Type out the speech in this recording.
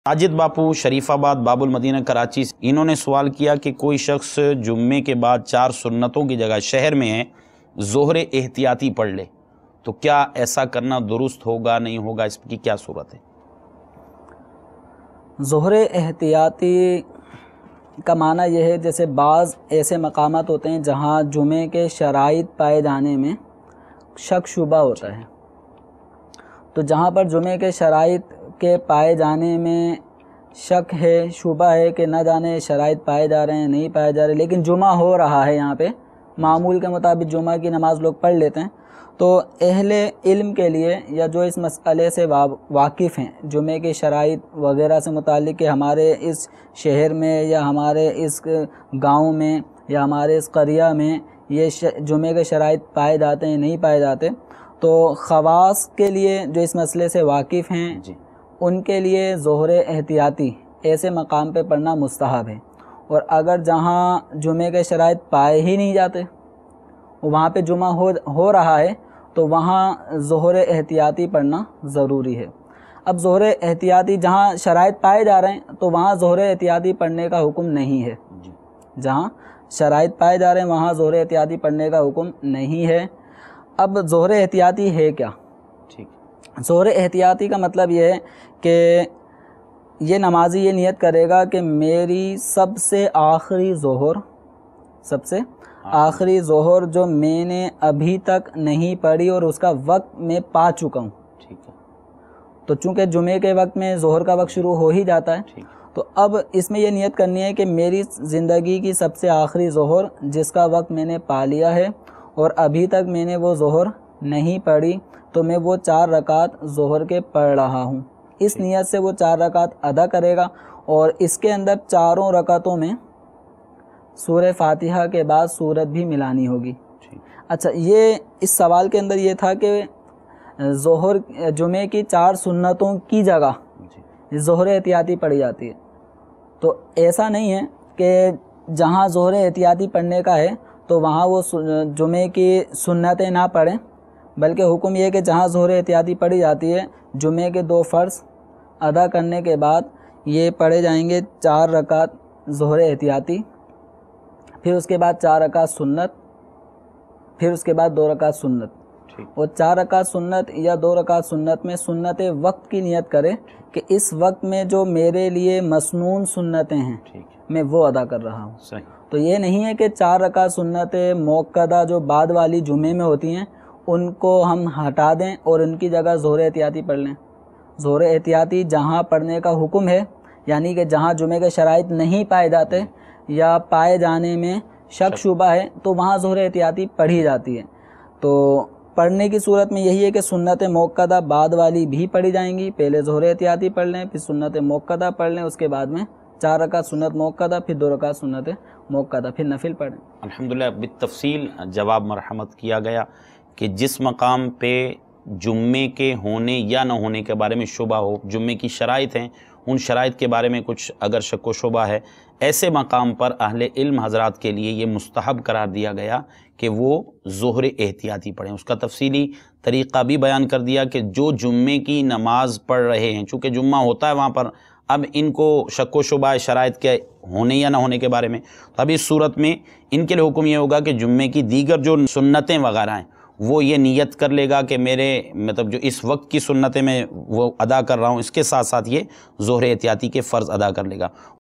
साजिद बापू शरीफाबाद बाबुल मदीना कराची से इन्होंने सवाल किया कि कोई शख्स जुम्मे के बाद 4 सुन्नतों की जगह शहर में है ज़ोहर एहतियाती पढ़ ले तो क्या ऐसा करना दुरुस्त होगा नहीं होगा, इसकी क्या सूरत है? ज़ोहर एहतियाती का माना यह है जैसे बाज़ ऐसे मकामात होते हैं जहाँ जुमे के शराइत पाए जाने में शक शुबा होता है। तो जहाँ पर जुमे के शराइत के पाए जाने में शक है, शुबा है कि न जाने शराइत पाए जा रहे हैं नहीं पाए जा रहे, लेकिन जुमा हो रहा है, यहाँ पे मामूल के मुताबिक जुमा की नमाज़ लोग पढ़ लेते हैं, तो अहले इल्म के लिए या जो इस मसले से वाकिफ़ हैं जुमे के शराइत वगैरह से मुतालिक कि हमारे इस शहर में या हमारे इस गांव में या हमारे इस क़रिया में ये जुमे के शराइत पाए जाते हैं नहीं पाए जाते, तो ख़वास के लिए जो इस मसले से वाकिफ़ हैं जी, उनके लिए ज़ोहर एहतियाती ऐसे मकाम पे पढ़ना मुस्तहब है। और अगर जहाँ जुमे के शराइत पाए ही नहीं जाते, वहाँ पे जुमा हो रहा है, तो वहाँ ज़ोहर एहतियाती पढ़ना ज़रूरी है। अब ज़ोहर एहतियाती जहाँ शराइत पाए जा रहे हैं तो वहाँ ज़ोहर एहतियाती पढ़ने का हुक्म नहीं है। जहाँ शराइत पाए जा रहे हैं वहाँ ज़ोहर एहतियाती पढ़ने का हुक्म नहीं है। अब ज़ोहर एहतियाती है क्या? ठीक, ज़ोहर एहतियाती का मतलब ये है कि ये नमाजी ये नियत करेगा कि मेरी सबसे आखिरी ज़ोहर जो मैंने अभी तक नहीं पढ़ी और उसका वक्त मैं पा चुका हूँ। ठीक है। तो चूँकि जुमे के वक्त में ज़ोहर का वक्त शुरू हो ही जाता है, तो अब इसमें यह नियत करनी है कि मेरी ज़िंदगी की सबसे आखिरी ज़ोहर जिसका वक्त मैंने पा लिया है और अभी तक मैंने वो ज़ोहर नहीं पढ़ी, तो मैं वो 4 रकात ज़ोहर के पढ़ रहा हूँ। इस नियत से वो 4 रकात अदा करेगा और इसके अंदर चारों रकातों में सूरह फातिहा के बाद सूरत भी मिलानी होगी। अच्छा, ये इस सवाल के अंदर ये था कि ज़ोहर जुमे की 4 सुन्नतों की जगह ज़ोहर एहतियाती पढ़ी जाती है। तो ऐसा नहीं है कि जहाँ ज़ोहर एहतियाती पढ़ने का है तो वहाँ वो जुमे की सुन्नतें ना पढ़ें, बल्कि हुक्म ये है कि जहाँ ज़ोहर एहतियाती पढ़ी जाती है जुमे के 2 फ़र्ज़ अदा करने के बाद ये पढ़े जाएंगे 4 रकात ज़ोहर एहतियाती, फिर उसके बाद 4 रकात सुन्नत, फिर उसके बाद 2 रकात सुन्नत। और 4 रकात सुन्नत या 2 रकात सुन्नत में सुन्नत वक्त की नियत करे कि इस वक्त में जो मेरे लिए मसनून सुन्नतें हैं मैं वो अदा कर रहा हूँ। तो ये नहीं है कि 4 रकात सुन्नत मौक़दा जो बाद वाली जुमे में होती हैं उनको हम हटा दें और उनकी जगह ज़ोहर एहतियाती पढ़ लें। ज़ोहर एहतियाती जहाँ पढ़ने का हुक्म है, यानी कि जहाँ जुमे के शराइत नहीं पाए जाते या पाए जाने में शक शुबा है, तो वहाँ ज़ोहर एहतियाती पढ़ी जाती है। तो पढ़ने की सूरत में यही है कि सुन्नत मौक़दा बाद वाली भी पढ़ी जाएंगी। पहले ज़ोहर एहतियाती पढ़ लें, फिर सुन्नत मौक़दा पढ़ लें, उसके बाद में 4 रकात सुन्नत मौक़दा, फिर 2 रकात सुन्नत मौक़दा, फिर नफिल पढ़ें। अल्हम्दुलिल्लाह बित्तफ़सील जवाब मरहमत किया गया कि जिस मकाम पे जुम्मे के होने या न होने के बारे में शुबा हो, जुम्मे की शराइत हैं, उन शराइत के बारे में कुछ अगर शक व शुबा है, ऐसे मकाम पर अहले इल्म हज़रात के लिए ये मुस्तहब करार दिया गया कि वो ज़ोहर एहतियाती पढ़ें। उसका तफसीली तरीक़ा भी बयान कर दिया कि जो जुम्मे की नमाज़ पढ़ रहे हैं, चूँकि जुम्मा होता है वहाँ पर, अब इनको शक व शुबा शराइत के होने या ना होने के बारे में, तो अब इस सूरत में इनके लिए हुक्म ये होगा कि जुम्मे की दीगर जो सुन्नतें वगैरह हैं वो ये नियत कर लेगा कि मेरे मतलब जो इस वक्त की सुन्नतें मैं वो अदा कर रहा हूँ, इसके साथ साथ ये ज़ोहर एहतियाती के फ़र्ज़ अदा कर लेगा।